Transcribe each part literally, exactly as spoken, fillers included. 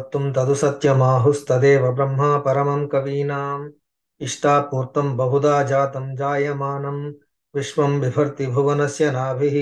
तत्तुं तदु सत्यमाहुस्तदेव ब्रह्मा परमं कवीनाम् इष्टापूर्तं बहुधा जातं जायमानं विश्वं बिभर्ति भुवनस्य नाभिः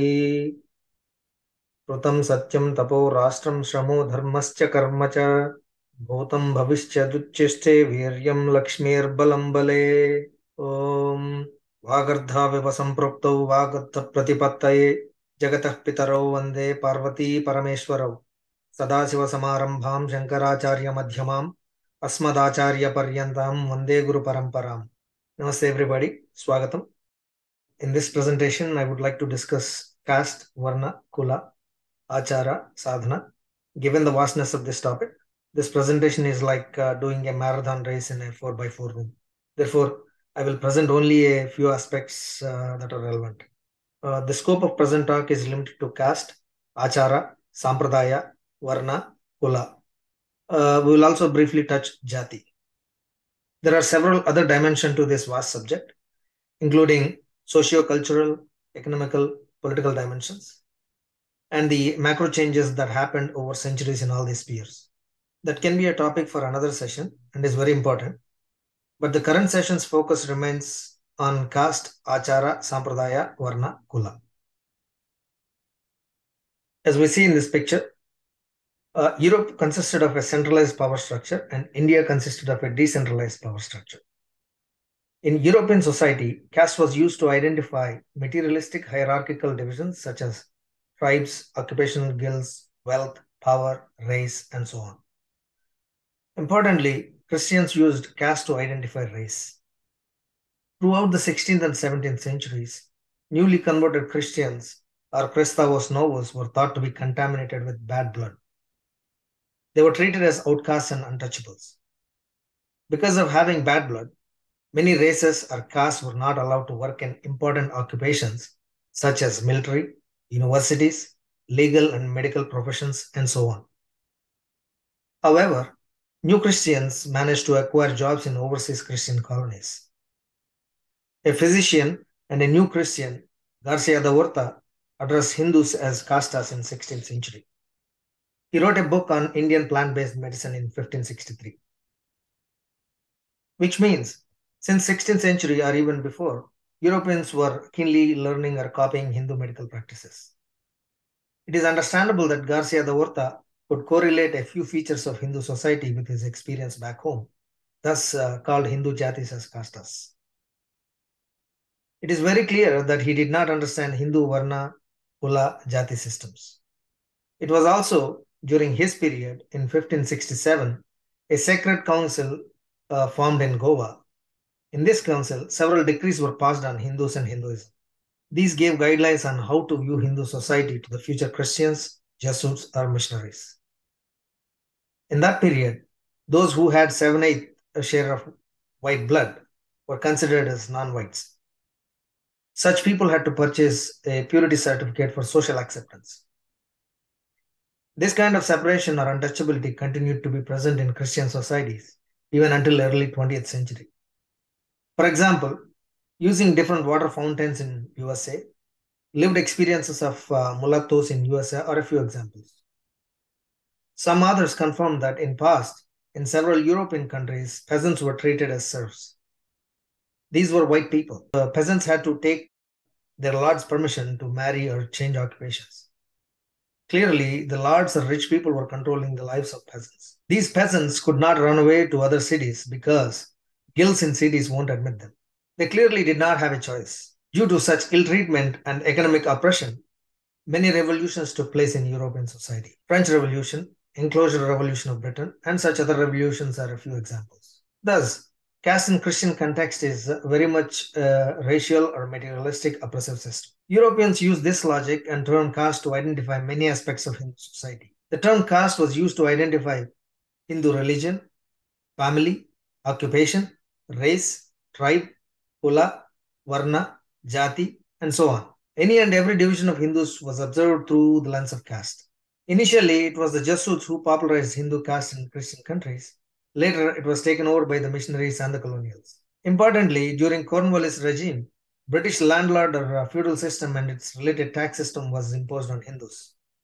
कृतं सत्यं तपो राष्ट्रं श्रमो धर्मश्च कर्म च भूतं भविष्यदुच्चिष्टे वीर्यं लक्ष्मीर्बलं बले ॐ वागर्धाविव सम्पृक्तौ वागर्धप्रतिपत्तये जगतः पितरौ वन्दे पार्वती परमेश्वरौ सदाशिवसमारम्भां शङ्कराचार्यमध्यमाम् अस्मदाचार्यपर्यन्तां वन्दे गुरुपरम्पराम्. Namaste everybody, Swagatam. In this presentation, I would like to discuss caste, Varna, Kula, Achara, Sadhana. Given the vastness of this topic, this presentation is like uh, doing a marathon race in a four by four room. Therefore, I will present only a few aspects uh, that are relevant. Uh, the scope of present talk is limited to caste, Achara, Sampradaya, Varna, Kula. Uh, we will also briefly touch Jaati. There are several other dimensions to this vast subject, including socio-cultural, economical, political dimensions, and the macro changes that happened over centuries in all these spheres. That can be a topic for another session and is very important. But the current session's focus remains on caste, Achara, Sampradaya, Varna, Kula. As we see in this picture, Uh, Europe consisted of a centralized power structure and India consisted of a decentralized power structure. In European society, caste was used to identify materialistic hierarchical divisions such as tribes, occupational guilds, wealth, power, race, and so on. Importantly, Christians used caste to identify race. Throughout the sixteenth and seventeenth centuries, newly converted Christians or Christavos Novos were thought to be contaminated with bad blood. They were treated as outcasts and untouchables. Because of having bad blood, many races or castes were not allowed to work in important occupations such as military, universities, legal and medical professions, and so on. However, new Christians managed to acquire jobs in overseas Christian colonies. A physician and a new Christian, Garcia da Horta, addressed Hindus as castas in sixteenth century. He wrote a book on Indian plant-based medicine in fifteen sixty-three. Which means, since sixteenth century or even before, Europeans were keenly learning or copying Hindu medical practices. It is understandable that Garcia da Horta could correlate a few features of Hindu society with his experience back home, thus uh, called Hindu Jaatis as castas. It is very clear that he did not understand Hindu Varna, Kula, Jaati systems. It was also during his period in fifteen sixty-seven, a sacred council uh, formed in Goa. In this council, several decrees were passed on Hindus and Hinduism. These gave guidelines on how to view Hindu society to the future Christians, Jesuits, or missionaries. In that period, those who had seven-eighth share of white blood were considered as non-whites. Such people had to purchase a purity certificate for social acceptance. This kind of separation or untouchability continued to be present in Christian societies even until early twentieth century. For example, using different water fountains in U S A, lived experiences of uh, mulattoes in U S A are a few examples. Some authors confirm that in past, in several European countries, peasants were treated as serfs. These were white people. The peasants had to take their lord's permission to marry or change occupations. Clearly, the lords or rich people were controlling the lives of peasants. These peasants could not run away to other cities because guilds in cities won't admit them. They clearly did not have a choice. Due to such ill treatment and economic oppression, many revolutions took place in European society. French Revolution, Enclosure Revolution of Britain, and such other revolutions are a few examples. Thus, caste in Christian context is very much a racial or materialistic oppressive system. Europeans used this logic and term caste to identify many aspects of Hindu society. The term caste was used to identify Hindu religion, family, occupation, race, tribe, Kula, Varna, Jaati, and so on. Any and every division of Hindus was observed through the lens of caste. Initially, it was the Jesuits who popularized Hindu caste in Christian countries. Later, it was taken over by the missionaries and the colonials. Importantly, during Cornwallis regime, British landlord or feudal system and its related tax system was imposed on Hindus.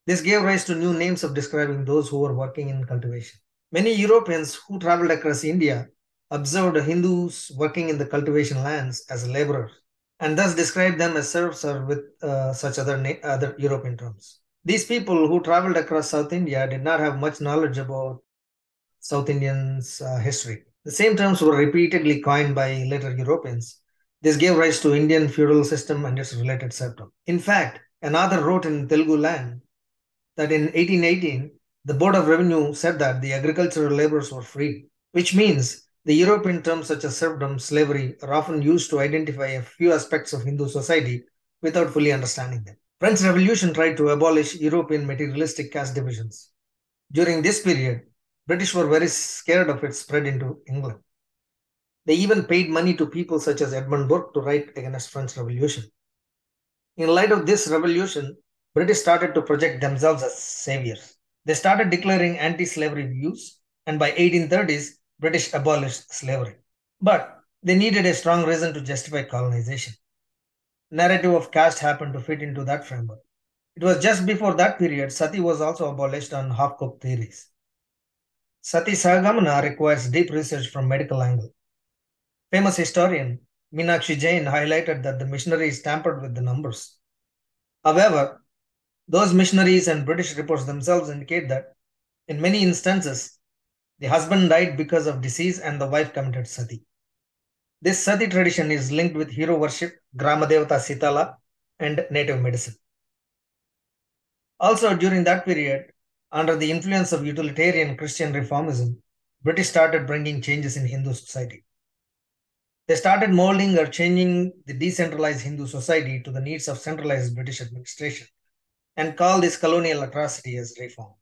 This gave rise to new names of describing those who were working in cultivation. Many Europeans who traveled across India observed Hindus working in the cultivation lands as laborers and thus described them as serfs or with uh, such other, na- other European terms. These people who traveled across South India did not have much knowledge about South Indians' uh, history. The same terms were repeatedly coined by later Europeans. This gave rise to Indian feudal system and its related serfdom. In fact, an author wrote in Telugu land that in eighteen eighteen, the Board of Revenue said that the agricultural laborers were freed, which means the European terms such as serfdom, slavery are often used to identify a few aspects of Hindu society without fully understanding them. French Revolution tried to abolish European materialistic caste divisions. During this period, British were very scared of its spread into England. They even paid money to people such as Edmund Burke to write against French Revolution. In light of this revolution, British started to project themselves as saviors. They started declaring anti-slavery views, and by eighteen thirties, British abolished slavery. But they needed a strong reason to justify colonization. Narrative of caste happened to fit into that framework. It was just before that period sati was also abolished on half-cooked theories. Sati Sagamana requires deep research from medical angle. Famous historian Meenakshi Jain highlighted that the missionaries tampered with the numbers. However, those missionaries and British reports themselves indicate that in many instances, the husband died because of disease and the wife committed sati. This sati tradition is linked with hero worship, Gramadevata Sitala, and native medicine. Also, during that period, under the influence of utilitarian Christian reformism, British started bringing changes in Hindu society. They started molding or changing the decentralized Hindu society to the needs of centralized British administration and called this colonial atrocity as reform.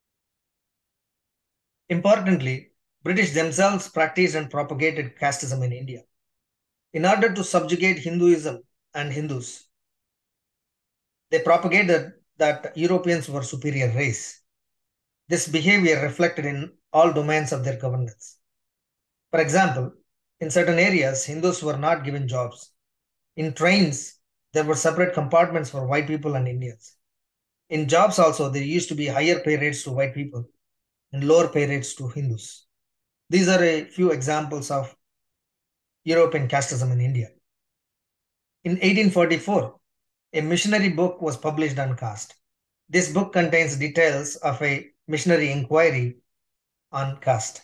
Importantly, British themselves practiced and propagated casteism in India. In order to subjugate Hinduism and Hindus, they propagated that Europeans were superior race. This behavior reflected in all domains of their governance. For example, in certain areas, Hindus were not given jobs. In trains, there were separate compartments for white people and Indians. In jobs also, there used to be higher pay rates to white people and lower pay rates to Hindus. These are a few examples of European casteism in India. In eighteen forty-four, a missionary book was published on caste. This book contains details of a missionary inquiry on caste.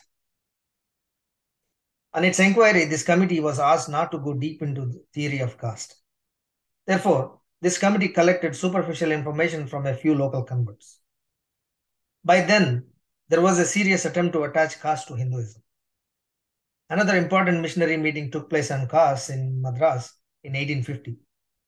On its inquiry, this committee was asked not to go deep into the theory of caste. Therefore, this committee collected superficial information from a few local converts. By then, there was a serious attempt to attach caste to Hinduism. Another important missionary meeting took place on caste in Madras in eighteen fifty.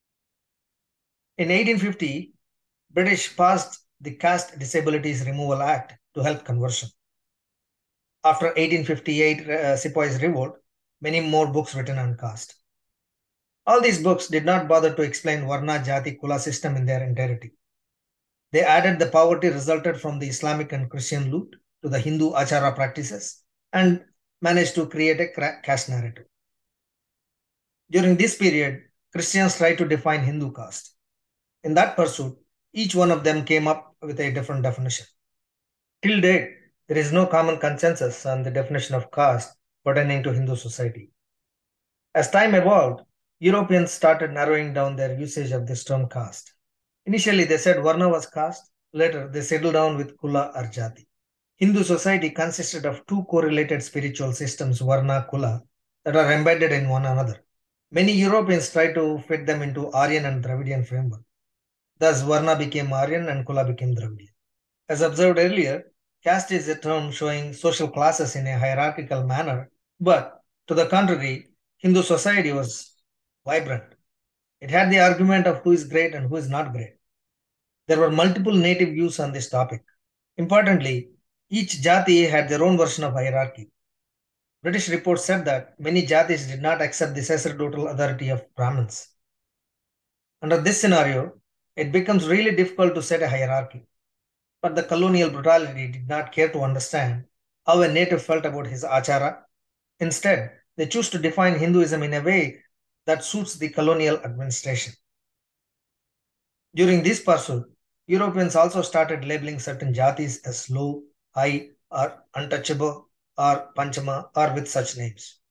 In eighteen fifty, British passed the Caste Disabilities Removal Act to help conversion. After eighteen fifty-eight uh, Sepoys Revolt, many more books written on caste. All these books did not bother to explain Varna, Jaati, Kula system in their entirety. They added the poverty resulted from the Islamic and Christian loot to the Hindu achara practices and managed to create a caste narrative. During this period, Christians tried to define Hindu caste. In that pursuit, each one of them came up with a different definition. Till date, there is no common consensus on the definition of caste pertaining to Hindu society. As time evolved, Europeans started narrowing down their usage of this term caste. Initially, they said Varna was caste. Later, they settled down with Kula or Jaati. Hindu society consisted of two correlated spiritual systems, Varna Kula, that are embedded in one another. Many Europeans tried to fit them into Aryan and Dravidian framework. Thus, Varna became Aryan and Kula became Dravidian. As observed earlier, caste is a term showing social classes in a hierarchical manner, but to the contrary, Hindu society was vibrant. It had the argument of who is great and who is not great. There were multiple native views on this topic. Importantly, each jati had their own version of hierarchy. British reports said that many jatis did not accept the sacerdotal authority of Brahmins. Under this scenario, it becomes really difficult to set a hierarchy. But the colonial brutality did not care to understand how a native felt about his achara. Instead, they choose to define Hinduism in a way that suits the colonial administration. During this pursuit, Europeans also started labeling certain jatis as low, high, or untouchable, or panchama, or with such names.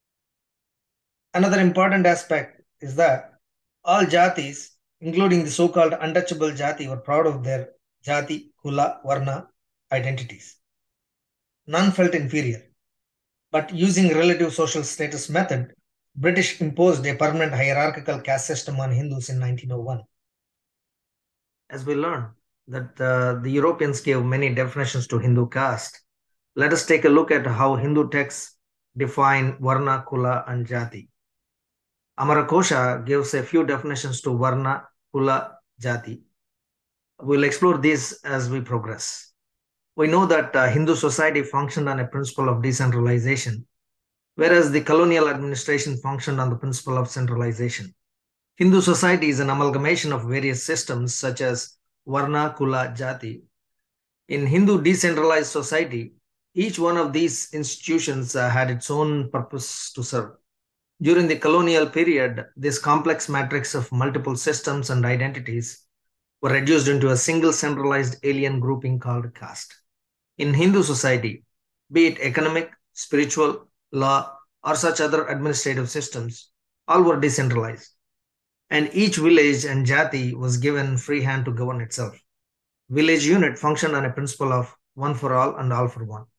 Another important aspect is that all jatis, including the so-called untouchable jati, were proud of their Jaati, Kula, Varna identities. None felt inferior. But using relative social status method, British imposed a permanent hierarchical caste system on Hindus in nineteen oh one. As we learn that uh, the Europeans gave many definitions to Hindu caste, let us take a look at how Hindu texts define Varna, Kula, and Jati. Amarakosha gives a few definitions to Varna, Kula, Jati. We'll explore these as we progress. We know that uh, Hindu society functioned on a principle of decentralization, whereas the colonial administration functioned on the principle of centralization. Hindu society is an amalgamation of various systems such as Varna, Kula, Jati. In Hindu decentralized society, each one of these institutions uh, had its own purpose to serve. During the colonial period, this complex matrix of multiple systems and identities were reduced into a single centralized alien grouping called caste. In Hindu society, be it economic, spiritual, law, or such other administrative systems, all were decentralized. And each village and jati was given free hand to govern itself. Village unit functioned on a principle of one for all and all for one.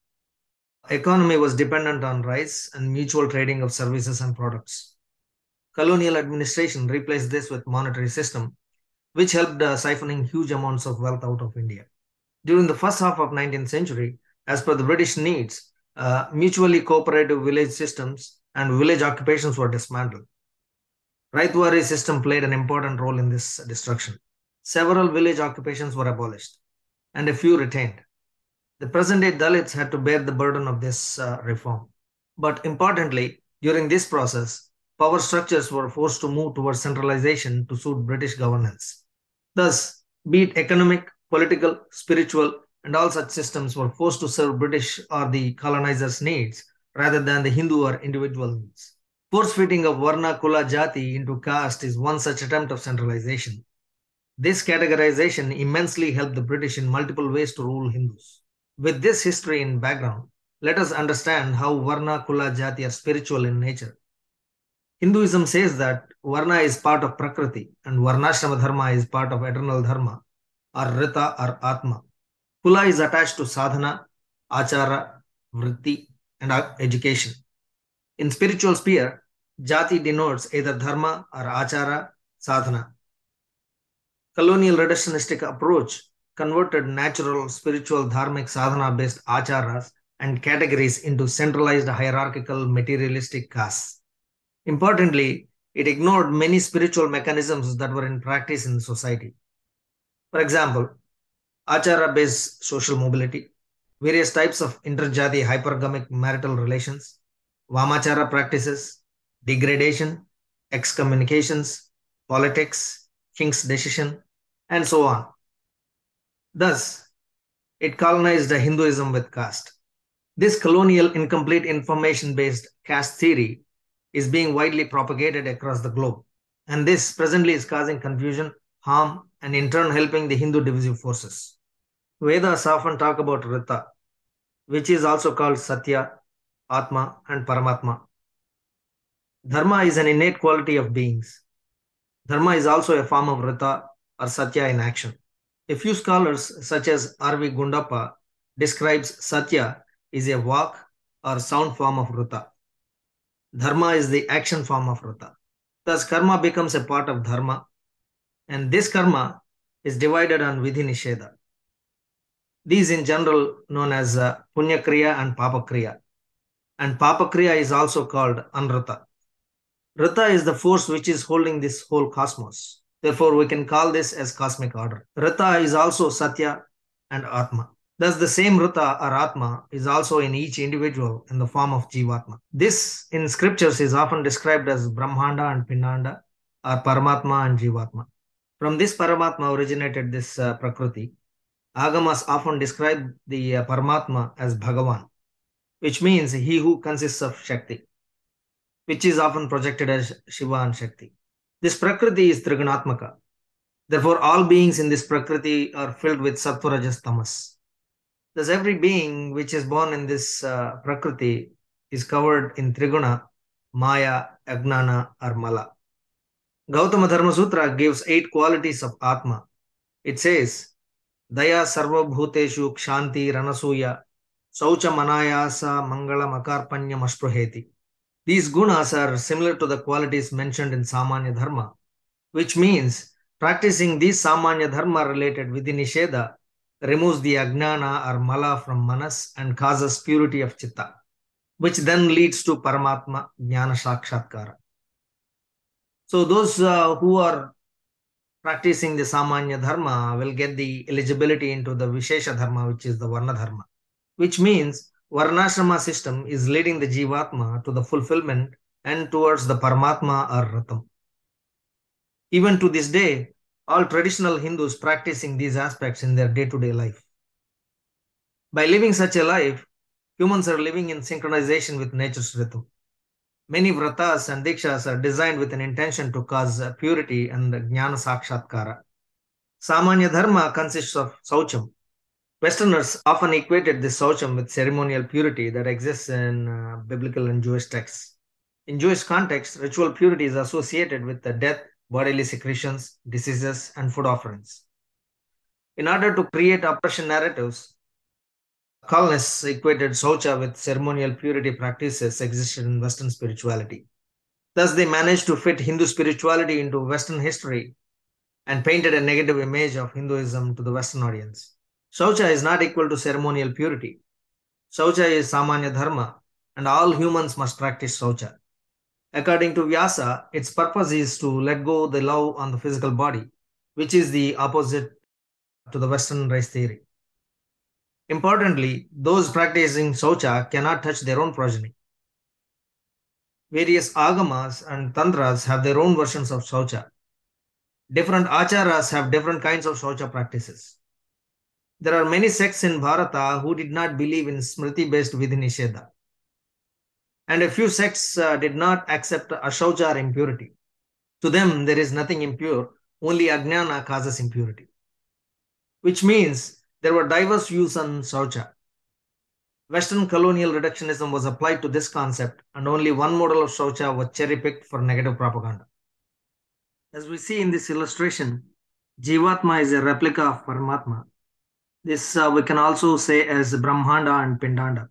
Economy was dependent on rice and mutual trading of services and products. Colonial administration replaced this with monetary system, which helped uh, siphoning huge amounts of wealth out of India. During the first half of nineteenth century, as per the British needs, uh, mutually cooperative village systems and village occupations were dismantled. Raitwari system played an important role in this destruction. Several village occupations were abolished, and a few retained. The present-day Dalits had to bear the burden of this uh, reform. But importantly, during this process, power structures were forced to move towards centralization to suit British governance. Thus, be it economic, political, spiritual, and all such systems were forced to serve British or the colonizers' needs rather than the Hindu or individual needs. Force-fitting of Varna, Kula, Jati into caste is one such attempt of centralization. This categorization immensely helped the British in multiple ways to rule Hindus. With this history in background, let us understand how Varna, Kula, Jati are spiritual in nature. Hinduism says that Varna is part of Prakriti and Varnashrama Dharma is part of eternal Dharma, or Rita or Atma. Kula is attached to sadhana, achara, vritti, and education. In spiritual sphere, Jati denotes either dharma or achara, sadhana. Colonial reductionistic approach converted natural, spiritual, dharmic, sadhana-based acharas and categories into centralized hierarchical materialistic castes. Importantly, it ignored many spiritual mechanisms that were in practice in society. For example, achara-based social mobility, various types of interjati hypergamic marital relations, Vamachara practices, degradation, excommunications, politics, king's decision, and so on. Thus, it colonized Hinduism with caste. This colonial incomplete information-based caste theory is being widely propagated across the globe, and this presently is causing confusion, harm, and in turn helping the Hindu divisive forces. Vedas often talk about Rita, which is also called Satya, Atma, and Paramatma. Dharma is an innate quality of beings. Dharma is also a form of Rita or Satya in action. A few scholars, such as R V Gundappa, describes Satya is a walk or sound form of Rita. Dharma is the action form of Rita. Thus, karma becomes a part of Dharma, and this karma is divided on Vidhi Nisheda. These in general known as uh, Punya Kriya and Papa Kriya. And Papa Kriya is also called Anrita. Rita is the force which is holding this whole cosmos. Therefore, we can call this as cosmic order. Rita is also Satya and Atma. Thus, the same Rita or Atma is also in each individual in the form of Jivatma. This in scriptures is often described as Brahmanda and Pinanda, or Paramatma and Jivatma. From this Paramatma originated this uh, Prakriti. Agamas often describe the uh, Paramatma as Bhagavan, which means he who consists of Shakti, which is often projected as Shiva and Shakti. This Prakriti is Trigunatmaka. Therefore, all beings in this Prakriti are filled with Sattva, Rajas, Tamas. Thus, every being which is born in this uh, Prakriti is covered in Triguna, Maya, Agnana, or Mala. Gautama Dharma Sutra gives eight qualities of Atma. It says, Daya Sarva Bhuteshu Kshanti Ranasuya Saucha Manayasa Mangala Makarpanya Mashpruheti. These gunas are similar to the qualities mentioned in Samanya Dharma, which means practicing these Samanya Dharma related Vidhi removes the Ajnana or Mala from Manas and causes purity of Chitta, which then leads to Paramatma Jnana Sakshatkara. So those uh, who are practicing the Samanya Dharma will get the eligibility into the Vishesha Dharma, which is the Varna Dharma, which means Varnashrama system is leading the Jivatma to the fulfillment and towards the Paramatma or Ratam. Even to this day, all traditional Hindus practicing these aspects in their day-to-day life. By living such a life, humans are living in synchronization with nature's rhythm. Many vratas and dikshas are designed with an intention to cause purity and jnana sakshatkara. Samanya dharma consists of saucham. Westerners often equated this saucham with ceremonial purity that exists in uh, biblical and Jewish texts. In Jewish context, ritual purity is associated with the death, bodily secretions, diseases, and food offerings. In order to create oppression narratives, colonists equated Socha with ceremonial purity practices existed in Western spirituality. Thus, they managed to fit Hindu spirituality into Western history and painted a negative image of Hinduism to the Western audience. Shaucha is not equal to ceremonial purity. Shaucha is Samanya Dharma, and all humans must practice Shaucha. According to Vyasa, its purpose is to let go the love on the physical body, which is the opposite to the Western race theory. Importantly, those practicing Shaucha cannot touch their own progeny. Various agamas and tantras have their own versions of Shaucha. Different acharas have different kinds of Shaucha practices. There are many sects in Bharata who did not believe in Smriti-based Vidhi Nisheda. And a few sects uh, did not accept Ashaucha or impurity. To them, there is nothing impure, only Ajnana causes impurity. Which means there were diverse views on Shaucha. Western colonial reductionism was applied to this concept, and only one model of Shaucha was cherry-picked for negative propaganda. As we see in this illustration, Jivatma is a replica of Paramatma. This uh, we can also say as Brahmanda and Pindanda.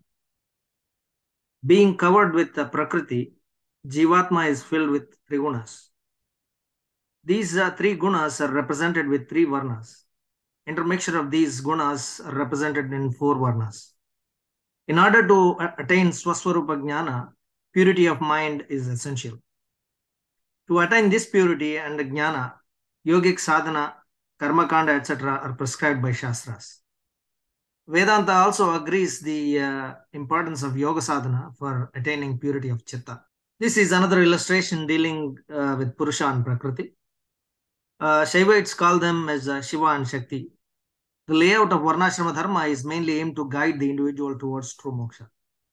Being covered with the Prakriti, Jivatma is filled with three gunas. These uh, three gunas are represented with three varnas. Intermixture of these gunas are represented in four varnas. In order to attain Swaswarupa Jnana, purity of mind is essential. To attain this purity and Jnana, yogic sadhana, karmakanda, et cetera are prescribed by Sastras. Vedanta also agrees the uh, importance of yoga sadhana for attaining purity of chitta. This is another illustration dealing uh, with Purusha and Prakriti. Uh, Shaivites call them as uh, Shiva and Shakti. The layout of Varnashrama Dharma is mainly aimed to guide the individual towards true moksha.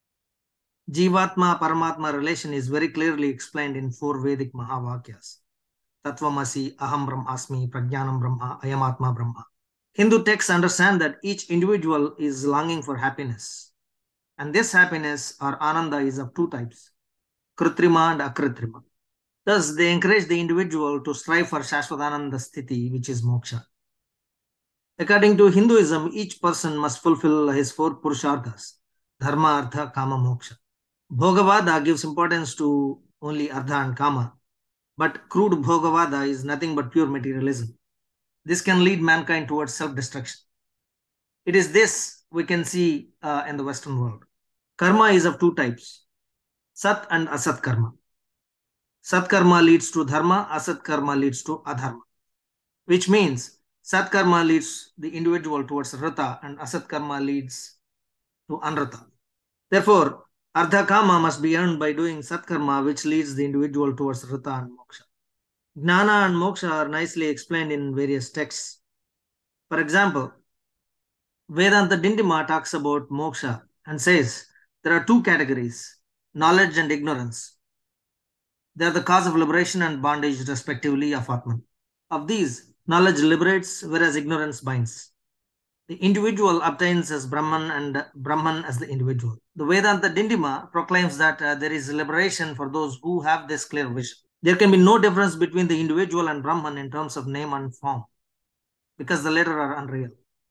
Jivatma Paramatma relation is very clearly explained in four Vedic Mahavakyas. Tattvamasi, Aham Brahmasmi, Prajnanam Brahma, Ayamatma Brahma. Hindu texts understand that each individual is longing for happiness. And this happiness or ananda is of two types, Kritrima and Akritrima. Thus, they encourage the individual to strive for Shashvatananda Sthiti, which is moksha. According to Hinduism, each person must fulfill his four Purusharthas, Dharma, Artha, Kama, Moksha. Bhogavada gives importance to only Artha and Kama, but crude Bhogavada is nothing but pure materialism. This can lead mankind towards self-destruction. It is this we can see uh, in the Western world. Karma is of two types, Sat and Asat Karma. Sat Karma leads to Dharma, Asat Karma leads to Adharma, which means Sat Karma leads the individual towards Rata and Asat Karma leads to Anrata. Therefore, Ardha Kama must be earned by doing Sat Karma, which leads the individual towards Rata and Moksha. Jnana and Moksha are nicely explained in various texts. For example, Vedanta Dindima talks about Moksha and says there are two categories, knowledge and ignorance. They are the cause of liberation and bondage respectively of Atman. Of these, Knowledge liberates, whereas ignorance binds. The individual obtains as Brahman and Brahman as the individual. The Vedanta Dindima proclaims that uh, there is liberation for those who have this clear vision. There can be no difference between the individual and Brahman in terms of name and form, because the latter are unreal.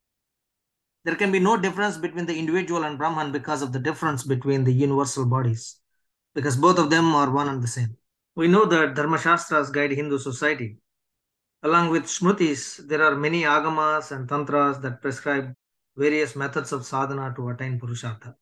There can be no difference between the individual and Brahman because of the difference between the universal bodies, because both of them are one and the same. We know that Dharma Shastras guide Hindu society. Along with Smritis, there are many agamas and tantras that prescribe various methods of sadhana to attain Purushartha.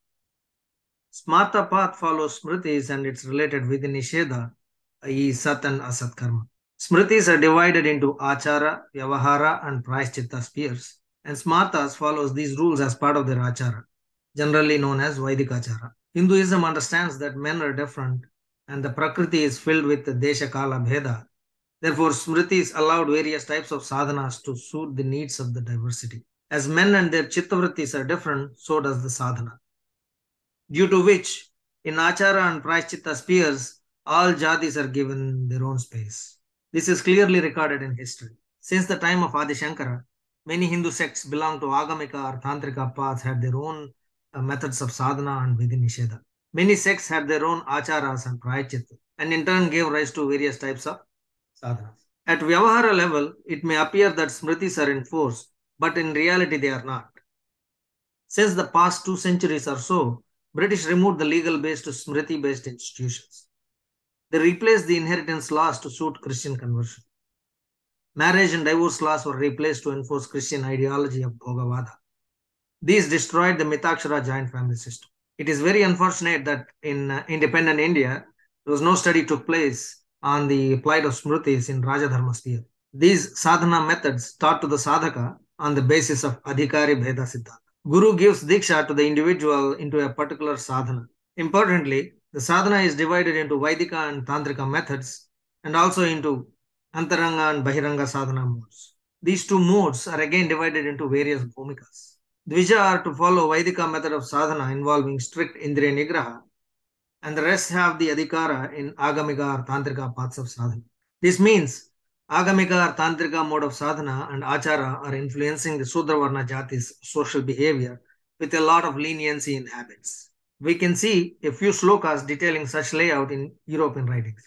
Smarta path follows Smritis and it's related with Nisheda, that is Sat and Asat karma. Smritis are divided into Achara, Vyavahara and Prayaschitta spheres, and Smartas follows these rules as part of their Achara, generally known as Vaidikachara. Hinduism understands that men are different and the Prakriti is filled with the Desha Kala Bheda. Therefore, Smritis allowed various types of sadhanas to suit the needs of the diversity. As men and their chittavrittis are different, so does the sadhana. Due to which, in Achara and Prayaschitta spheres, all Jaatis are given their own space. This is clearly recorded in history. Since the time of Adi Shankara, many Hindu sects belong to Agamika or Tantrika paths had their own uh, methods of sadhana and Vidhi Nisheda. Many sects had their own acharas and prayachita, and in turn gave rise to various types of sadhanas. At Vyavahara level, it may appear that Smritis are in force, but in reality they are not. Since the past two centuries or so, British removed the legal base to Smriti-based institutions. They replaced the inheritance laws to suit Christian conversion. Marriage and divorce laws were replaced to enforce Christian ideology of Bhogavada. These destroyed the Mitakshara joint family system. It is very unfortunate that in uh, independent India, there was no study took place on the plight of Smritis in Rajadharma sphere. These sadhana methods taught to the sadhaka on the basis of Adhikari Bheda Siddhanta. Guru gives diksha to the individual into a particular sadhana. Importantly, the sadhana is divided into Vaidika and Tantrika methods and also into Antaranga and Bahiranga sadhana modes. These two modes are again divided into various bhumikas. Dvija are to follow Vaidika method of sadhana involving strict Indriya Nigraha, and the rest have the Adhikara in Agamika or Tantrika paths of sadhana. This means Agamika or Tantrika mode of sadhana and Achara are influencing the Sudra Varna Jati's social behavior with a lot of leniency in habits. We can see a few slokas detailing such layout in European writings.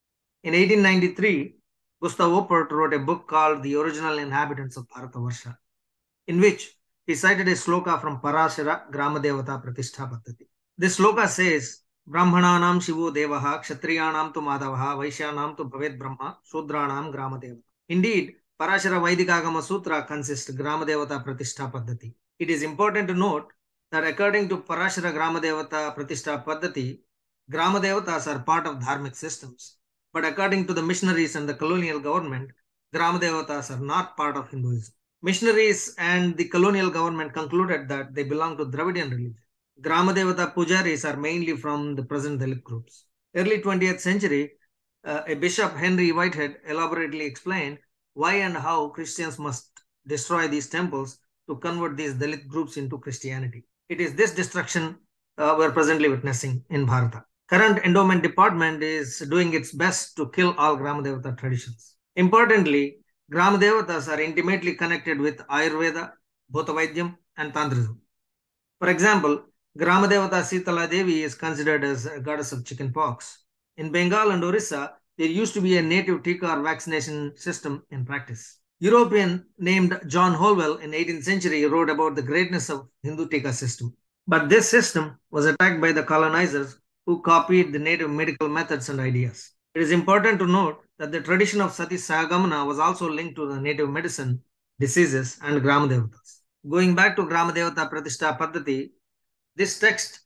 In eighteen ninety-three, Gustav Oppert wrote a book called The Original Inhabitants of Bharatavarsha, in which he cited a sloka from Parashara Gramadevata Pratishtha Paddhati. This sloka says, Brahmananam Shivo Devaha, Kshatriyanam tu Madavaha, Vaishyanam tu Bhavet Brahma, Shudranam Gramadeva. Indeed, Parashara Vaidikagama Sutra consists Gramadevata Pratishtha Paddhati. It is important to note that according to Parashara Gramadevata Pratishtha Paddhati, Gramadevatas are part of dharmic systems. But according to the missionaries and the colonial government, Gramadevatas are not part of Hinduism. Missionaries and the colonial government concluded that they belong to Dravidian religion. Gramadevata pujaris are mainly from the present Dalit groups. Early twentieth century, uh, a bishop, Henry Whitehead, elaborately explained why and how Christians must destroy these temples to convert these Dalit groups into Christianity. It is this destruction uh, we are presently witnessing in Bharata. Current endowment department is doing its best to kill all Gramadevata traditions. Importantly, Gramadevatas are intimately connected with Ayurveda, Bhutavaidyam, and Tantrism. For example, Gramadevata Sitala Devi is considered as a goddess of chickenpox. In Bengal and Orissa, there used to be a native tika or vaccination system in practice. European named John Holwell in eighteenth century wrote about the greatness of Hindu tika system. But this system was attacked by the colonizers who copied the native medical methods and ideas. It is important to note that the tradition of Sati Sagamana was also linked to the native medicine, diseases, and Gramadevatas. Going back to Gramadevata Pratishtha Paddhati, this text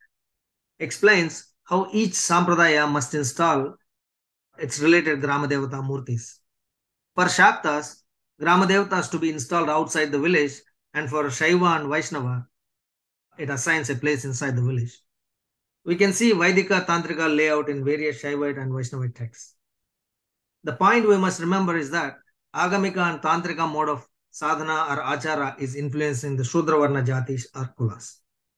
explains how each Sampradaya must install its related Gramadevata Murtis. For Shaktas, Gramadevatas to be installed outside the village, and for Shaiva and Vaishnava, it assigns a place inside the village. We can see Vaidika Tantrika layout in various Shaivite and Vaishnavite texts. The point we must remember is that Agamika and Tantrika mode of sadhana or achara is influencing the Shudra Varna Jatis or Kulas.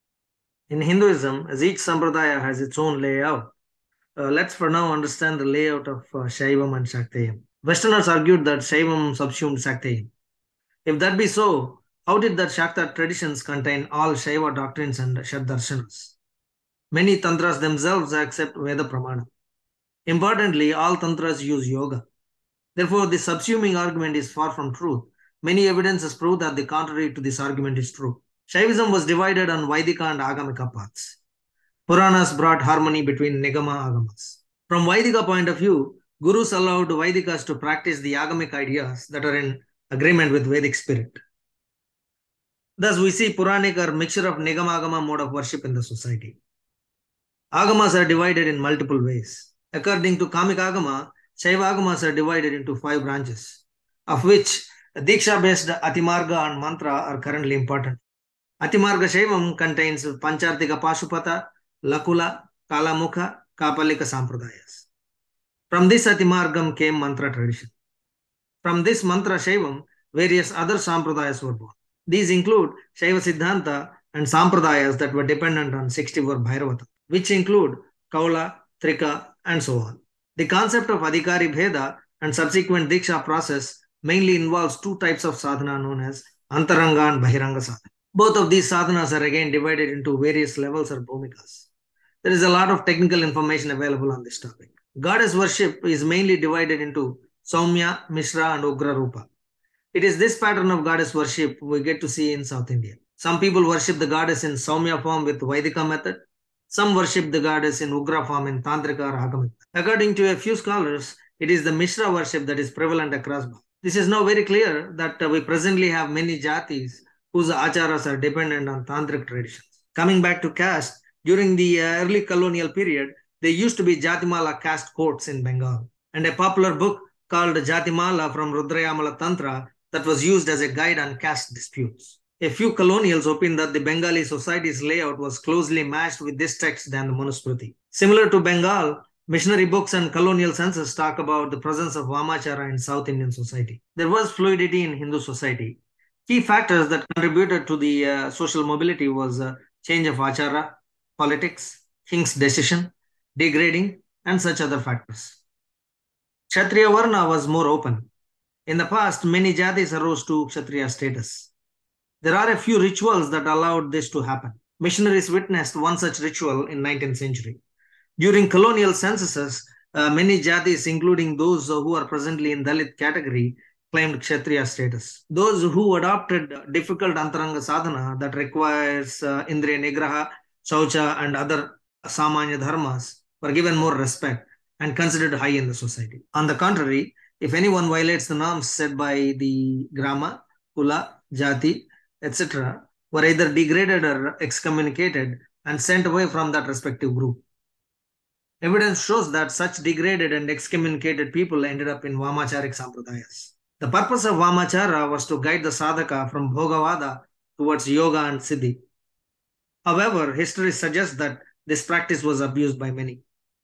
In Hinduism, as each Sampradaya has its own layout, uh, let's for now understand the layout of uh, Shaivam and Shakteyam. Westerners argued that Shaivam subsumed Shakti. If that be so, how did the Shakta traditions contain all Shaiva doctrines and Shaddarshanas? Many tantras themselves accept Veda Pramana. Importantly, all tantras use yoga. Therefore, the subsuming argument is far from truth. Many evidences prove that the contrary to this argument is true. Shaivism was divided on Vaidika and Agamika paths. Puranas brought harmony between Nigama Agamas. From Vaidika point of view, Gurus allowed Vaidikas to practice the Agamic ideas that are in agreement with Vedic spirit. Thus, we see Puranic or mixture of Nigama-Agama mode of worship in the society. Agamas are divided in multiple ways. According to Kamik Agama, Shaiva Agamas are divided into five branches, of which Diksha-based Atimarga and Mantra are currently important. Atimarga Shaivam contains Panchartika Pashupata, Lakula, Kalamukha, Kapalika Sampradayas. From this Atimargam came Mantra tradition. From this Mantra Shaivam, various other Sampradayas were born. These include Shaiva Siddhanta and Sampradayas that were dependent on sixty-four Bhairavata, which include Kaula, Trika, and so on. The concept of Adhikari Bheda and subsequent Diksha process mainly involves two types of sadhana known as Antaranga and Bahiranga sadhana. Both of these sadhanas are again divided into various levels or bhumikas. There is a lot of technical information available on this topic. Goddess worship is mainly divided into Saumya, Mishra, and Ugra Rupa. It is this pattern of goddess worship we get to see in South India. Some people worship the goddess in Saumya form with Vaidika method. Some worship the goddess in Ugra form in Tantrika or Agamika. According to a few scholars, it is the Mishra worship that is prevalent across Bharat. This is now very clear that we presently have many jatis whose acharas are dependent on tantric traditions. Coming back to caste, during the early colonial period, there used to be Jatimala caste courts in Bengal, and a popular book called Jatimala from Rudrayamala Tantra that was used as a guide on caste disputes. A few colonials opined that the Bengali society's layout was closely matched with this text than the Manusmriti. Similar to Bengal, missionary books and colonial census talk about the presence of Vamachara in South Indian society. There was fluidity in Hindu society. Key factors that contributed to the uh, social mobility was uh, change of achara, politics, king's decision, degrading, and such other factors. Kshatriya Varna was more open. In the past, many jatis arose to Kshatriya status. There are a few rituals that allowed this to happen. Missionaries witnessed one such ritual in nineteenth century. During colonial censuses, uh, many jatis, including those uh, who are presently in Dalit category, claimed Kshatriya status. Those who adopted difficult Antaranga sadhana that requires uh, Indriya Nigraha, Shaucha, and other Samanya dharmas were given more respect and considered high in the society. On the contrary, if anyone violates the norms set by the Grama, Kula, Jaati, et cetera, were either degraded or excommunicated and sent away from that respective group. Evidence shows that such degraded and excommunicated people ended up in Vamacharik Sampradayas. The purpose of Vamachara was to guide the sadhaka from Bhogavada towards yoga and siddhi. However, history suggests that this practice was abused by many.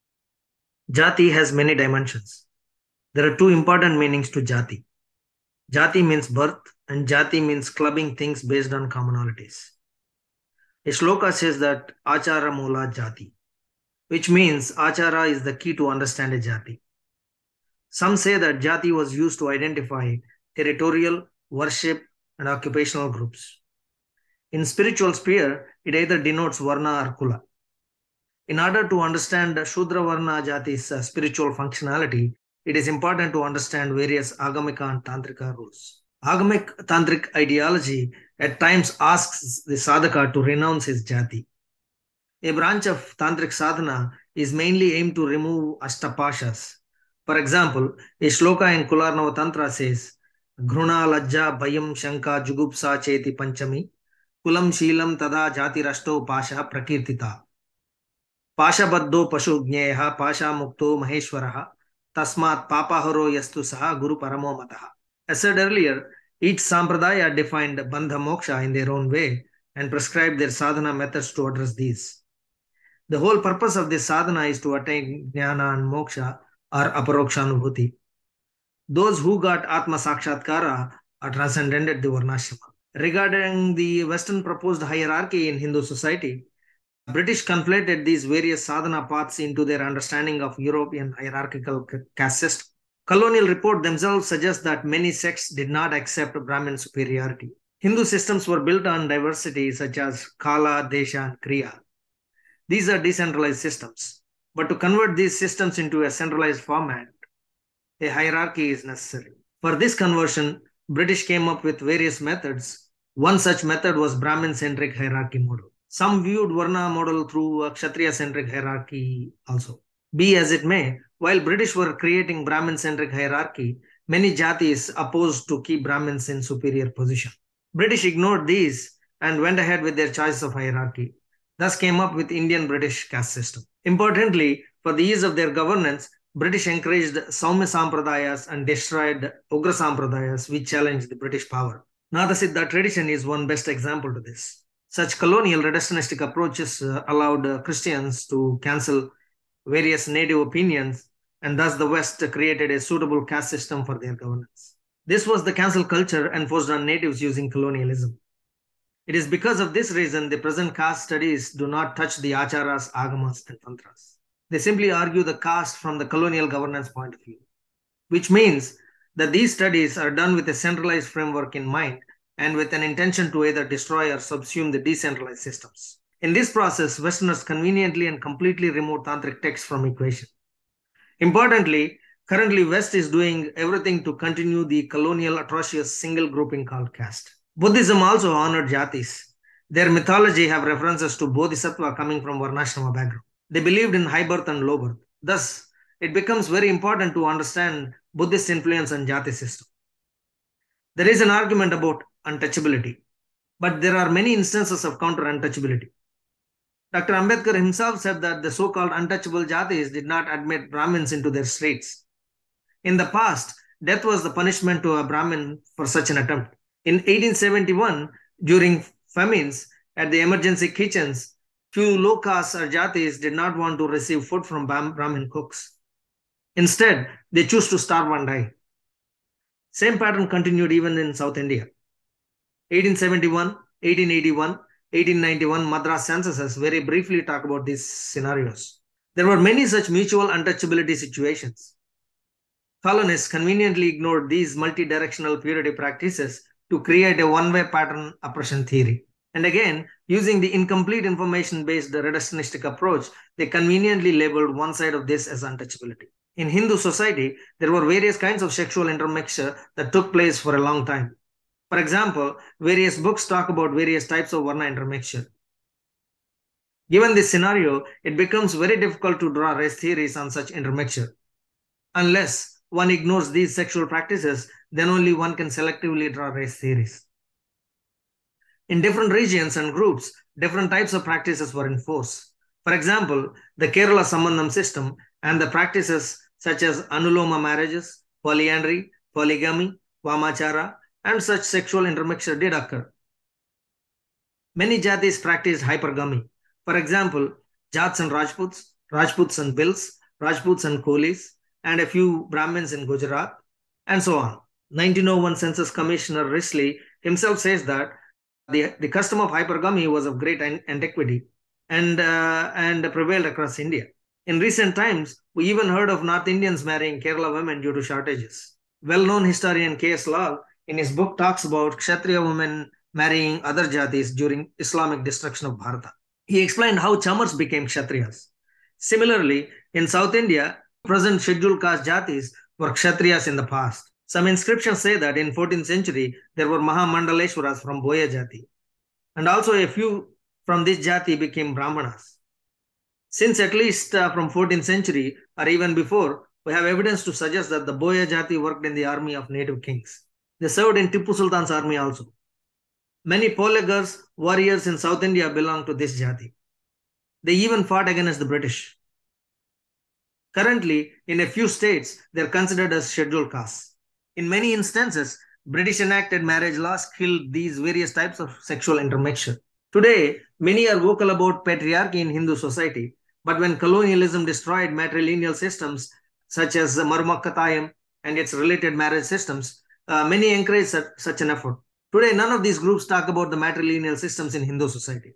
Jati has many dimensions. There are two important meanings to Jati. Jati means birth and Jati means clubbing things based on commonalities. A shloka says that Achara Mula Jati, which means Achara is the key to understand a Jati. Some say that Jati was used to identify territorial, worship, and occupational groups. In spiritual sphere, it either denotes Varna or Kula. In order to understand Shudra Varna Jati's uh, spiritual functionality, it is important to understand various Agamika and Tantrika rules. Agamic Tantric ideology at times asks the sadhaka to renounce his Jati. A branch of Tantric sadhana is mainly aimed to remove Ashtapashas. For example, a shloka in Kularnava Tantra says, Gruna Lajja Bhayam Shanka Jugupsa Cheti Panchami Kulam Sheelam Tada Jati Rashto Pasha Prakirtita Pasha Baddo Pashu Gneha Pasha Mukto Maheshwaraha Tasmat Papaharo Yastu Saha Guru Paramo Mataha. As said earlier, each Sampradaya defined Bandha Moksha in their own way and prescribed their sadhana methods to address these. The whole purpose of this sadhana is to attain Jnana and Moksha or Aparokshanubhuti. Those who got Atma Sakshatkara are transcended the Varnashrama. Regarding the Western proposed hierarchy in Hindu society, British conflated these various sadhana paths into their understanding of European hierarchical caste system. Colonial report themselves suggest that many sects did not accept Brahmin superiority. Hindu systems were built on diversity such as Kala, Desha, and Kriya. These are decentralized systems. But to convert these systems into a centralized format, a hierarchy is necessary. For this conversion, British came up with various methods. One such method was Brahmin-centric hierarchy model. Some viewed Varna model through a Kshatriya-centric hierarchy also. Be as it may, while British were creating Brahmin-centric hierarchy, many Jatis opposed to keep Brahmins in superior position. British ignored these and went ahead with their choice of hierarchy. Thus came up with Indian-British caste system. Importantly, for the ease of their governance, British encouraged Saumya Sampradayas and destroyed Ugra Sampradayas, which challenged the British power. Nadasiddha tradition is one best example to this. Such colonial reductionistic approaches uh, allowed uh, Christians to cancel various native opinions, and thus the West created a suitable caste system for their governance. This was the cancel culture enforced on natives using colonialism. It is because of this reason the present caste studies do not touch the acharas, agamas, and tantras. They simply argue the caste from the colonial governance point of view, which means that these studies are done with a centralized framework in mind and with an intention to either destroy or subsume the decentralized systems. In this process, Westerners conveniently and completely remove tantric texts from equation. Importantly, currently West is doing everything to continue the colonial atrocious single grouping called caste. Buddhism also honored Jatis. Their mythology have references to Bodhisattva coming from Varnashrama background. They believed in high birth and low birth. Thus, it becomes very important to understand Buddhist influence on Jati system. There is an argument about untouchability, but there are many instances of counter untouchability. Doctor Ambedkar himself said that the so-called untouchable Jatis did not admit Brahmins into their streets. In the past, death was the punishment to a Brahmin for such an attempt. In eighteen seventy-one, during famines at the emergency kitchens, few low castes or Jatis did not want to receive food from Brahmin cooks. Instead, they chose to starve and die. Same pattern continued even in South India. eighteen seventy-one, eighteen eighty-one, eighteen ninety-one Madras censuses very briefly talk about these scenarios. There were many such mutual untouchability situations. Colonists conveniently ignored these multi-directional purity practices to create a one-way pattern oppression theory. And again, using the incomplete information-based reductionistic approach, they conveniently labeled one side of this as untouchability. In Hindu society, there were various kinds of sexual intermixture that took place for a long time. For example, various books talk about various types of Varna intermixture. Given this scenario, it becomes very difficult to draw race theories on such intermixture. Unless one ignores these sexual practices, then only one can selectively draw race theories. In different regions and groups, different types of practices were in force. For example, the Kerala Sambandham system and the practices such as Anuloma marriages, polyandry, polygamy, Vamachara, and such sexual intermixture did occur. Many Jatis practiced hypergamy. For example, Jats and Rajputs, Rajputs and Bills, Rajputs and Kolis, and a few Brahmins in Gujarat, and so on. nineteen oh one Census Commissioner Risley himself says that the, the custom of hypergamy was of great antiquity and, uh, and prevailed across India. In recent times, we even heard of North Indians marrying Kerala women due to shortages. Well-known historian K S Lal, in his book, talks about Kshatriya women marrying other Jatis during Islamic destruction of Bharata. He explained how Chamars became Kshatriyas. Similarly, in South India, present scheduled caste Jatis were Kshatriyas in the past. Some inscriptions say that in fourteenth century, there were Mahamandaleshwaras from Boya Jati. And also a few from this Jati became Brahmanas. Since at least uh, from fourteenth century or even before, we have evidence to suggest that the Boya Jati worked in the army of native kings. They served in Tipu Sultan's army also. Many Polygars, warriors in South India belong to this Jati. They even fought against the British. Currently, in a few states, they are considered as scheduled castes. In many instances, British enacted marriage laws killed these various types of sexual intermixture. Today, many are vocal about patriarchy in Hindu society, but when colonialism destroyed matrilineal systems such as Marumakkatayam and its related marriage systems, uh, many encourage such, such an effort. Today, none of these groups talk about the matrilineal systems in Hindu society.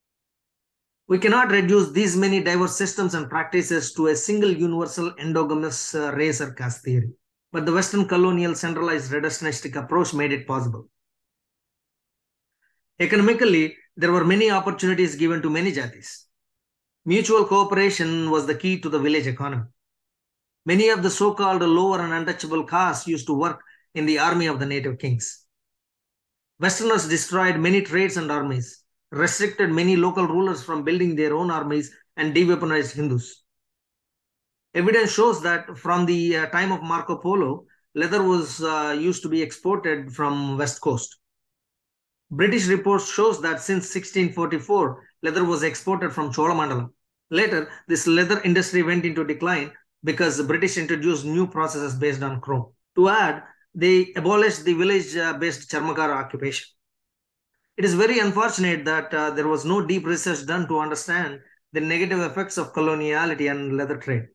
We cannot reduce these many diverse systems and practices to a single universal endogamous uh, race or caste theory. but the Western colonial centralized reductionistic approach made it possible. Economically, there were many opportunities given to many Jatis. Mutual cooperation was the key to the village economy. Many of the so-called lower and untouchable castes used to work in the army of the native kings. Westerners destroyed many trades and armies, restricted many local rulers from building their own armies, and de-weaponized Hindus. Evidence shows that from the uh, time of Marco Polo, leather was uh, used to be exported from West Coast. British reports shows that since sixteen forty-four, leather was exported from Cholamandalam. Later, this leather industry went into decline because the British introduced new processes based on chrome. To add, they abolished the village-based Charmakara occupation. It is very unfortunate that uh, there was no deep research done to understand the negative effects of coloniality and leather trade.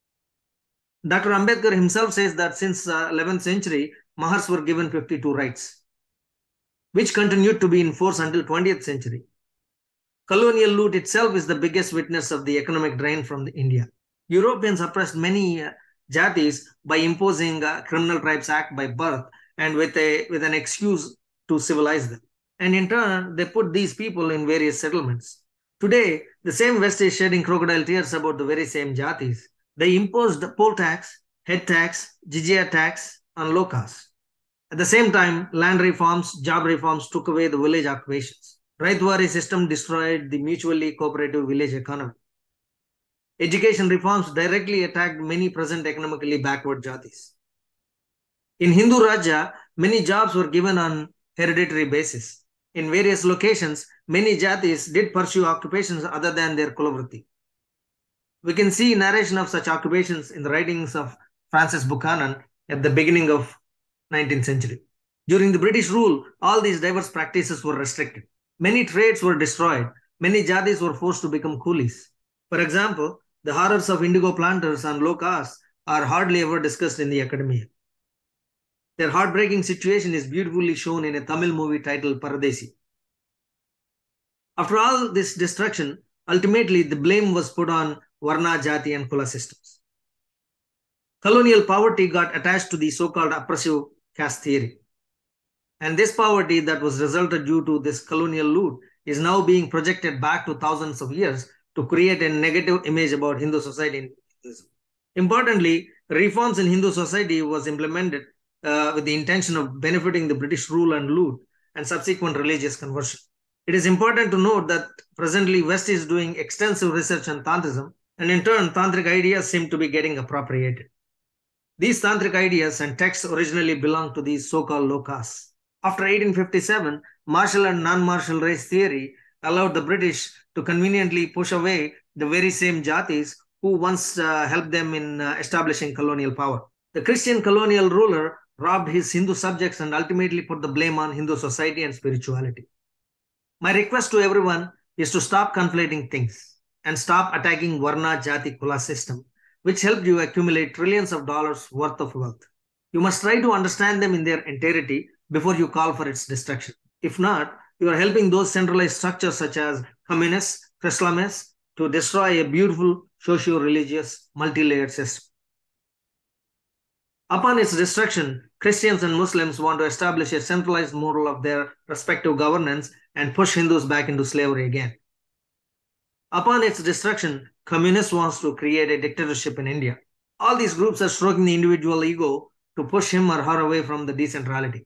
Doctor Ambedkar himself says that since uh, eleventh century, Mahars were given fifty-two rights, which continued to be in force until twentieth century. Colonial loot itself is the biggest witness of the economic drain from the India. Europeans oppressed many uh, Jatis by imposing a Criminal Tribes Act by birth and with, a, with an excuse to civilize them. And in turn, they put these people in various settlements. Today, the same West is shedding crocodile tears about the very same Jatis. They imposed poll tax, head tax, jizya tax on low caste. At the same time, land reforms, job reforms took away the village occupations. Raitwari system destroyed the mutually cooperative village economy. Education reforms directly attacked many present economically backward Jatis. In Hindu Rajya, many jobs were given on hereditary basis. In various locations, many Jatis did pursue occupations other than their Kulavritti. We can see narration of such occupations in the writings of Francis Buchanan at the beginning of nineteenth century. During the British rule, all these diverse practices were restricted. Many trades were destroyed. Many Jatis were forced to become coolies. For example, the horrors of indigo planters and low caste are hardly ever discussed in the academia. Their heartbreaking situation is beautifully shown in a Tamil movie titled Paradesi. After all this destruction, ultimately the blame was put on Varna, Jaati and Kula systems. Colonial poverty got attached to the so-called oppressive caste theory. And this poverty that was resulted due to this colonial loot is now being projected back to thousands of years to create a negative image about Hindu society in Hinduism. Importantly, reforms in Hindu society was implemented uh, with the intention of benefiting the British rule and loot and subsequent religious conversion. It is important to note that presently West is doing extensive research on Tantrism, and in turn, Tantric ideas seem to be getting appropriated. These Tantric ideas and texts originally belonged to these so-called low castes. After eighteen fifty-seven, martial and non-martial race theory allowed the British to conveniently push away the very same Jatis who once uh, helped them in uh, establishing colonial power. The Christian colonial ruler robbed his Hindu subjects and ultimately put the blame on Hindu society and spirituality. My request to everyone is to stop conflating things and stop attacking Varna, Jati, Kula system, which helped you accumulate trillions of dollars worth of wealth. You must try to understand them in their entirety before you call for its destruction. If not, you are helping those centralized structures such as communists, Islamists to destroy a beautiful socio-religious multi-layered system. Upon its destruction, Christians and Muslims want to establish a centralized model of their respective governance and push Hindus back into slavery again. Upon its destruction, communists want to create a dictatorship in India. All these groups are stroking the individual ego to push him or her away from the decentrality.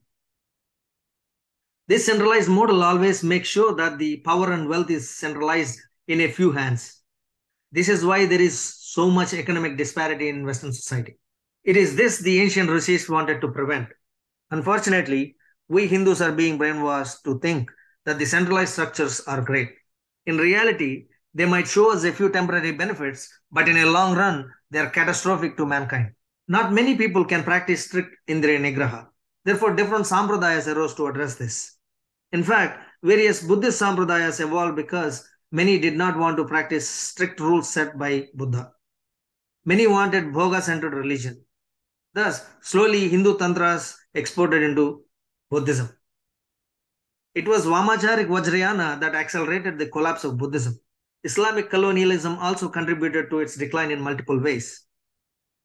This centralized model always makes sure that the power and wealth is centralized in a few hands. This is why there is so much economic disparity in Western society. It is this the ancient rishis wanted to prevent. Unfortunately, we Hindus are being brainwashed to think that the centralized structures are great. In reality, they might show us a few temporary benefits, but in a long run, they are catastrophic to mankind. Not many people can practice strict Indriya Nigraha. Therefore, different sampradayas arose to address this. In fact, various Buddhist sampradayas evolved because many did not want to practice strict rules set by Buddha. Many wanted bhoga-centered religion. Thus, slowly Hindu tantras exported into Buddhism. It was Vamacharik Vajrayana that accelerated the collapse of Buddhism. Islamic colonialism also contributed to its decline in multiple ways.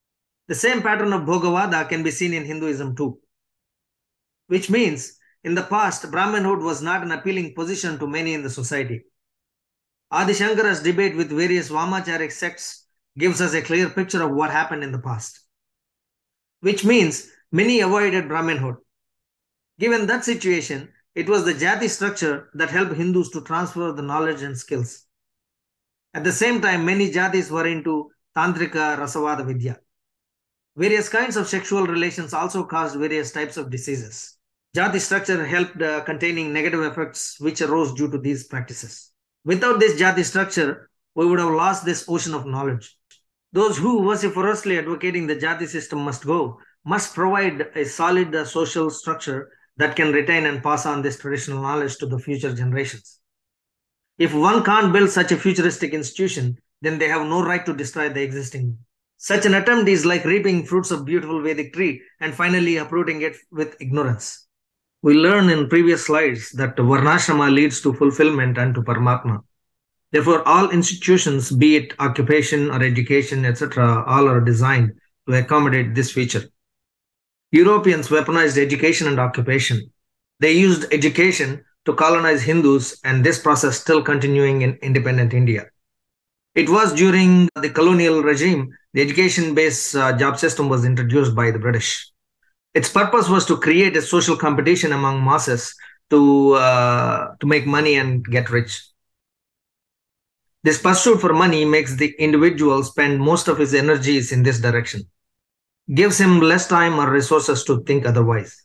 The same pattern of Bhogavada can be seen in Hinduism too, which means in the past, Brahmanhood was not an appealing position to many in the society. Adi Shankara's debate with various Vamacharic sects gives us a clear picture of what happened in the past, which means many avoided Brahmanhood. Given that situation, it was the Jaati structure that helped Hindus to transfer the knowledge and skills. At the same time, many Jatis were into Tantrika Rasavada Vidya. Various kinds of sexual relations also caused various types of diseases. Jati structure helped uh, containing negative effects which arose due to these practices. Without this Jati structure, we would have lost this ocean of knowledge. Those who vociferously advocating the Jati system must go, must provide a solid uh, social structure that can retain and pass on this traditional knowledge to the future generations. If one can't build such a futuristic institution, then they have no right to destroy the existing. Such an attempt is like reaping fruits of beautiful Vedic tree and finally uprooting it with ignorance. We learned in previous slides that Varnashrama leads to fulfillment and to Paramatma. Therefore, all institutions, be it occupation or education, et cetera, all are designed to accommodate this feature. Europeans weaponized education and occupation. They used education to colonize Hindus, and this process still continuing in independent India. It was during the colonial regime, the education-based uh, job system was introduced by the British. Its purpose was to create a social competition among masses to, uh, to make money and get rich. This pursuit for money makes the individual spend most of his energies in this direction, gives him less time or resources to think otherwise.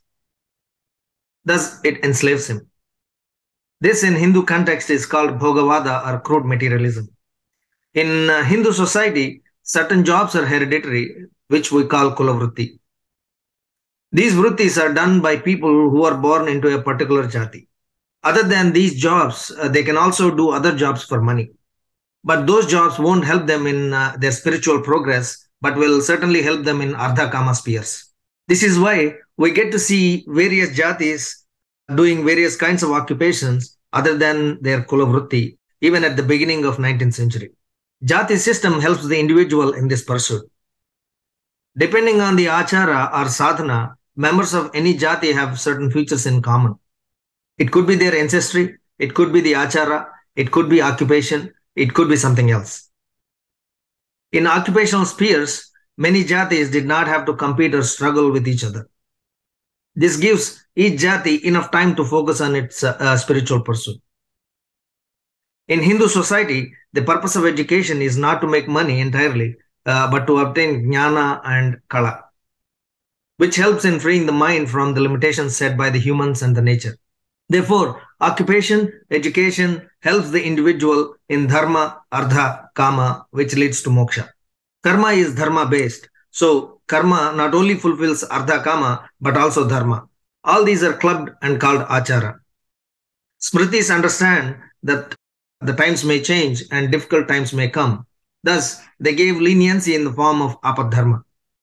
Thus, it enslaves him. This in Hindu context is called Bhogavada or crude materialism. In uh, Hindu society, certain jobs are hereditary, which we call Kulavrutti. These vrittis are done by people who are born into a particular jati. Other than these jobs, uh, they can also do other jobs for money. But those jobs won't help them in uh, their spiritual progress, but will certainly help them in Ardha Kama spheres. This is why we get to see various jatis doing various kinds of occupations other than their Kulavrutti, even at the beginning of nineteenth century. Jati system helps the individual in this pursuit. Depending on the achara or sadhana, members of any jati have certain features in common. It could be their ancestry, it could be the achara, it could be occupation, it could be something else. In occupational spheres, many jatis did not have to compete or struggle with each other. This gives each jati enough time to focus on its uh, uh, spiritual pursuit. In Hindu society, the purpose of education is not to make money entirely, uh, but to obtain jnana and kala, which helps in freeing the mind from the limitations set by the humans and the nature. Therefore, occupation, education helps the individual in dharma, ardha, kama, which leads to moksha. Karma is dharma based. So, karma not only fulfills ardha kama, but also dharma. All these are clubbed and called achara. Smritis understand that the times may change and difficult times may come. Thus, they gave leniency in the form of apadharma,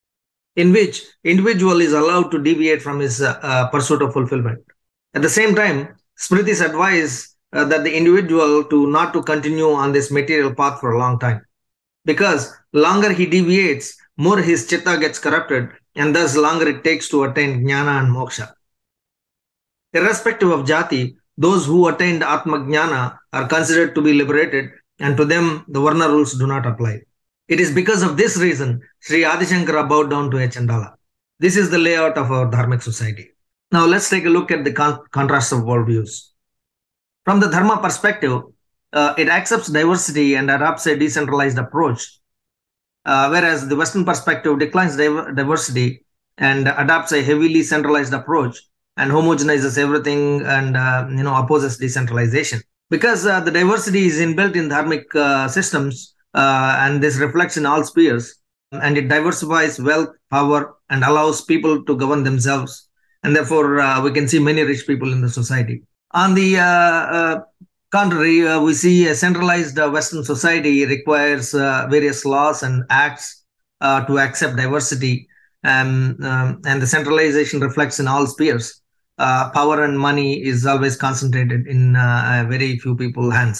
in which individual is allowed to deviate from his uh, uh, pursuit of fulfillment. At the same time, Smritis advise uh, that the individual to not to continue on this material path for a long time, because longer he deviates, more his chitta gets corrupted, and thus longer it takes to attain jnana and moksha. Irrespective of jati, those who attained Atma Jnana are considered to be liberated, and to them the Varna rules do not apply. It is because of this reason Sri Adi Shankara bowed down to a Chandala. This is the layout of our dharmic society. Now let's take a look at the con contrast of worldviews. From the dharma perspective, uh, it accepts diversity and adopts a decentralized approach, uh, whereas the Western perspective declines div diversity and adopts a heavily centralized approach and homogenizes everything and uh, you know opposes decentralization. Because uh, the diversity is inbuilt in dharmic uh, systems, uh, and this reflects in all spheres, and it diversifies wealth, power, and allows people to govern themselves. And therefore, uh, we can see many rich people in the society. On the uh, uh, contrary, uh, we see a centralized uh, Western society requires uh, various laws and acts uh, to accept diversity, and, um, and the centralization reflects in all spheres. Uh, power and money is always concentrated in uh, very few people's hands.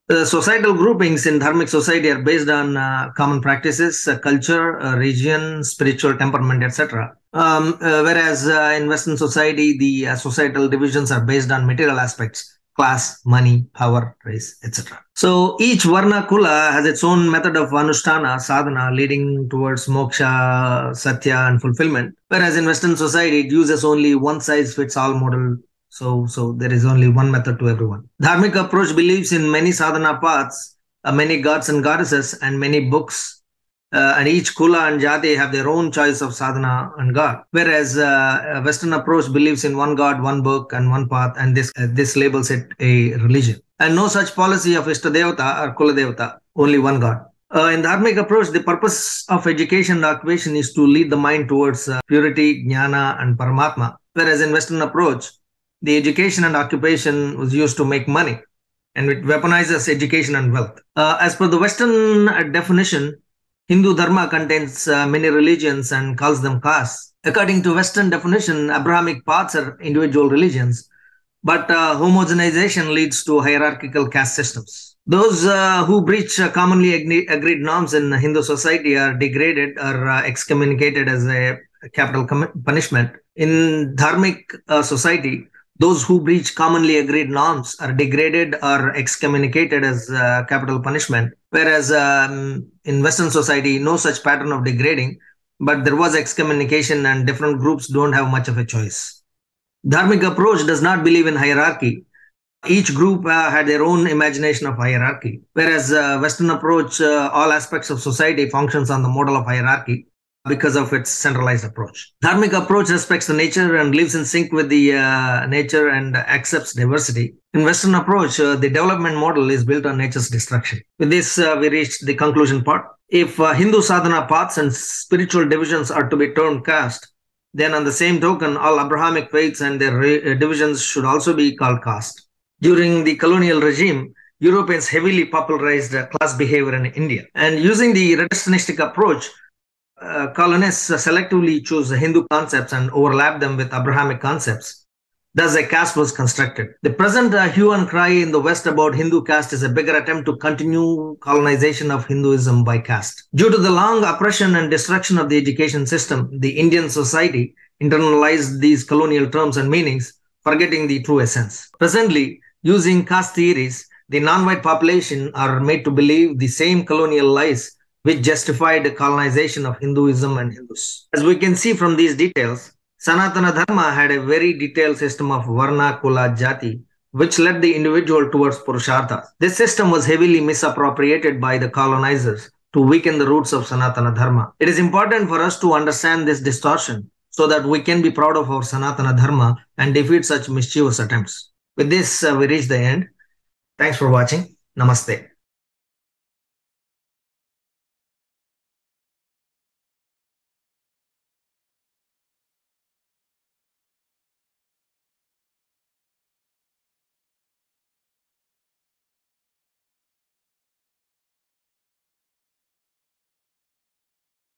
The societal groupings in dharmic society are based on uh, common practices, uh, culture, uh, region, spiritual temperament, et cetera. Um, uh, whereas uh, in Western society, the uh, societal divisions are based on material aspects: class, money, power, race, et cetera. So each Varna Kula has its own method of anushtana, sadhana, leading towards moksha, satya, and fulfillment. Whereas in Western society, it uses only one size fits all model. So, so there is only one method to everyone. Dharmic approach believes in many sadhana paths, uh, many gods and goddesses, and many books. Uh, and each Kula and Jaati have their own choice of sadhana and God. Whereas uh, Western approach believes in one God, one book, and one path, and this uh, this labels it a religion. And no such policy of Ishta Devata or Kula Devata, only one God. Uh, in Dharmic approach, the purpose of education and occupation is to lead the mind towards uh, purity, jnana, and paramatma. Whereas in Western approach, the education and occupation was used to make money, and it weaponizes education and wealth. Uh, as per the Western definition, Hindu Dharma contains uh, many religions and calls them castes. According to Western definition, Abrahamic paths are individual religions, but uh, homogenization leads to hierarchical caste systems. Those uh, who breach uh, commonly agreed norms in Hindu society are degraded or uh, excommunicated as a capital punishment. In Dharmic uh, society, those who breach commonly agreed norms are degraded or excommunicated as uh, capital punishment. Whereas um, in Western society, no such pattern of degrading, but there was excommunication and different groups don't have much of a choice. Dharmic approach does not believe in hierarchy. Each group uh, had their own imagination of hierarchy. Whereas uh, Western approach, uh, all aspects of society functions on the model of hierarchy because of its centralized approach. Dharmic approach respects the nature and lives in sync with the uh, nature and accepts diversity. In Western approach, uh, the development model is built on nature's destruction. With this, uh, we reached the conclusion part. If uh, Hindu sadhana paths and spiritual divisions are to be termed caste, then on the same token, all Abrahamic faiths and their re- divisions should also be called caste. During the colonial regime, Europeans heavily popularized uh, class behavior in India. And using the reductionistic approach, Uh, colonists uh, selectively chose Hindu concepts and overlapped them with Abrahamic concepts. Thus, a caste was constructed. The present uh, hue and cry in the West about Hindu caste is a bigger attempt to continue colonization of Hinduism by caste. Due to the long oppression and destruction of the education system, the Indian society internalized these colonial terms and meanings, forgetting the true essence. Presently, using caste theories, the non-white population are made to believe the same colonial lies which justified the colonization of Hinduism and Hindus. As we can see from these details, Sanatana Dharma had a very detailed system of Varna, Kula, Jaati, which led the individual towards Purushartha. This system was heavily misappropriated by the colonizers to weaken the roots of Sanatana Dharma. It is important for us to understand this distortion so that we can be proud of our Sanatana Dharma and defeat such mischievous attempts. With this, uh, we reach the end. Thanks for watching. Namaste.